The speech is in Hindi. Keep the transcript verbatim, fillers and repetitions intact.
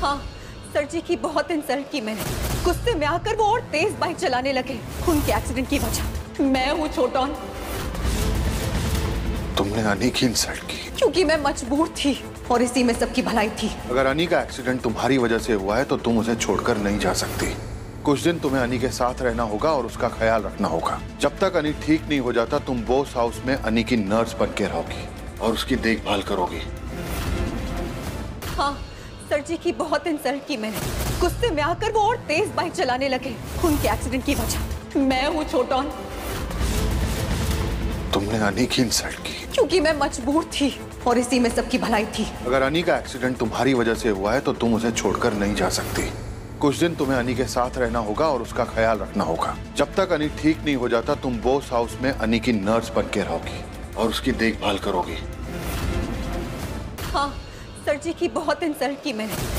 हाँ सर जी की बहुत इंसल्ट की मैंने। गुस्से में आकर वो और तेज बाइक चलाने लगे। उनके एक्सीडेंट की वजह मैं हूँ छोटन। तुमने अनी की इंसल्ट की? क्योंकि मैं मजबूर थी और इसी में सबकी भलाई थी। अगर अनी का एक्सीडेंट तुम्हारी वजह से हुआ है तो तुम उसे छोड़कर नहीं जा सकती। कुछ दिन तुम्हें अनी के साथ रहना होगा और उसका ख्याल रखना होगा। जब तक अनी ठीक नहीं हो जाता तुम बोस हाउस में अनी की नर्स बन के रहोगी और उसकी देखभाल करोगी। हाँ सर जी की बहुत इंसल्ट की मैंने। गुस्से में आकर वो और तेज बाइक चलाने लगे। उनके एक्सीडेंट की वजह मैं हूँ छोटन। तुमने अनी की इंसल्ट की? क्योंकि मैं मजबूर थी और इसी में सबकी भलाई थी। अगर अनी का एक्सीडेंट तुम्हारी वजह से हुआ है तो तुम उसे छोड़कर नहीं जा सकती। कुछ दिन तुम्हें अनी के साथ रहना होगा और उसका ख्याल रखना होगा। जब तक अनी ठीक नहीं हो जाता तुम बोस हाउस में अनी की नर्स बन के रहोगी और उसकी देखभाल करोगी। हाँ सर जी की बहुत इंसल्ट की मैंने।